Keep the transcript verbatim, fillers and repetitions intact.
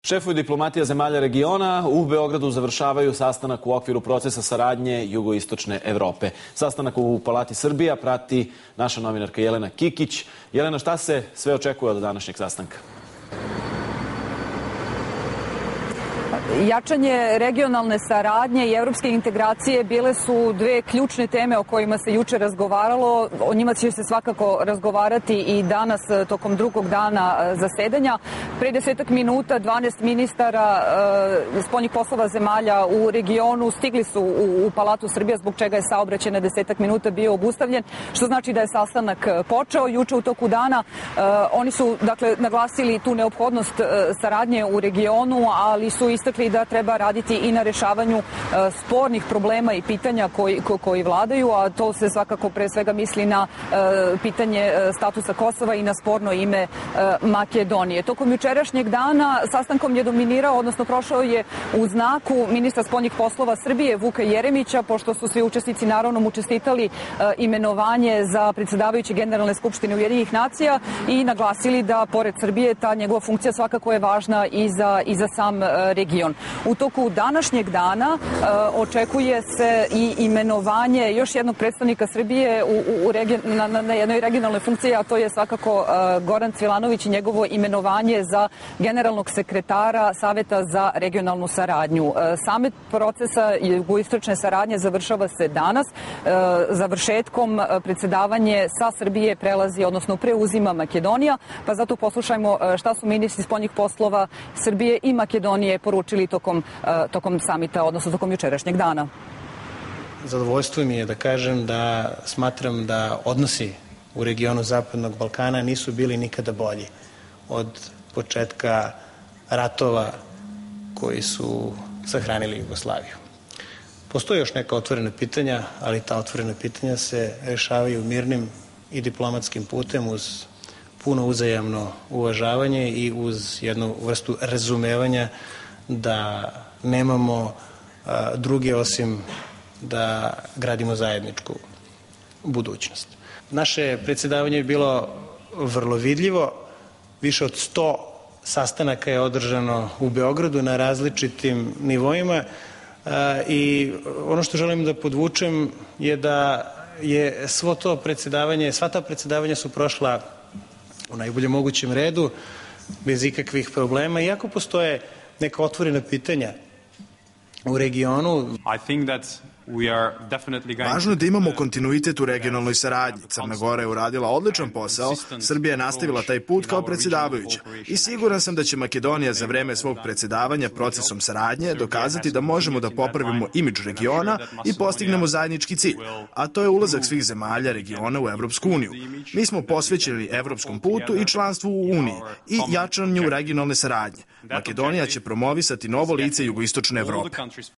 Šefovi diplomatija zemalja regiona u Beogradu završavaju sastanak u okviru procesa saradnje jugoistočne Evrope. Sastanak u Palati Srbija prati naša novinarka Jelena Kikić. Jelena, šta se sve očekuje od današnjeg sastanka? Jačanje regionalne saradnje i evropske integracije bile su dve ključne teme o kojima se juče razgovaralo. O njima će se svakako razgovarati i danas tokom drugog dana zasedanja. Pre desetak minuta dvanaest ministara spoljnih poslova zemalja u regionu stigli su u, u Palatu Srbija, zbog čega je saobraćaj na desetak minuta bio obustavljen, što znači da je sastanak počeo juče u toku dana. Oni su dakle naglasili tu neophodnost saradnje u regionu, ali su istakli da treba raditi i na rešavanju uh, spornih problema i pitanja koji, ko, koji vladaju, a to se svakako pre svega misli na uh, pitanje uh, statusa Kosova i na sporno ime uh, Makedonije. Tokom jučerašnjeg dana sastankom je dominirao, odnosno prošao je u znaku ministra spoljnih poslova Srbije Vuka Jeremića, pošto su svi učesnici naravno mu čestitali uh, imenovanje za predsjedavajuće Generalne skupštine Ujedinjenih nacija i naglasili da pored Srbije ta njegova funkcija svakako je važna i za, i za sam uh, region. U toku današnjeg dana uh, očekuje se i imenovanje još jednog predstavnika Srbije u, u regi, na, na jednoj regionalnoj funkciji, a to je svakako uh, Goran Cvilanović i njegovo imenovanje za generalnog sekretara Saveta za regionalnu saradnju. Uh, Samet procesa jugoistočne saradnje završava se danas. Uh, završetkom uh, predsedavanje sa Srbije prelazi, odnosno preuzima Makedonija, pa zato poslušajmo uh, šta su ministri spoljnih poslova Srbije i Makedonije poručili tokom, tokom samita, odnosno tokom jučerašnjeg dana. Zadovoljstvo mi je da kažem da smatram da odnosi u regionu Zapadnog Balkana nisu bili nikada bolji od početka ratova koji su sahranili Jugoslaviju. Postoje još neka otvorena pitanja, ali ta otvorena pitanja se rešavaju mirnim i diplomatskim putem uz puno uzajamno uvažavanje i uz jednu vrstu razumevanja da nemamo a, druge osim da gradimo zajedničku budućnost. Naše predsjedavanje je bilo vrlo vidljivo. Više od sto sastanaka je održano u Beogradu na različitim nivoima a, i ono što želim da podvučem je da je svo to predsjedavanje, sva ta predsjedavanja su prošla u najboljem mogućem redu, bez ikakvih problema, iako postoje neka otvorena pitanja u regionu. Važno je da imamo kontinuitet u regionalnoj saradnji. Crna Gora je uradila odličan posao, Srbija je nastavila taj put kao predsjedavajuća i siguran sam da će Makedonija za vreme svog predsjedavanja procesom saradnje dokazati da možemo da popravimo imidž regiona i postignemo zajednički cilj, a to je ulazak svih zemalja regiona u Evropsku uniju. Mi smo posvećeni evropskom putu i članstvu u Uniji i jačanju regionalne saradnje. Makedonija će promovisati novo lice jugoistočne Evrope.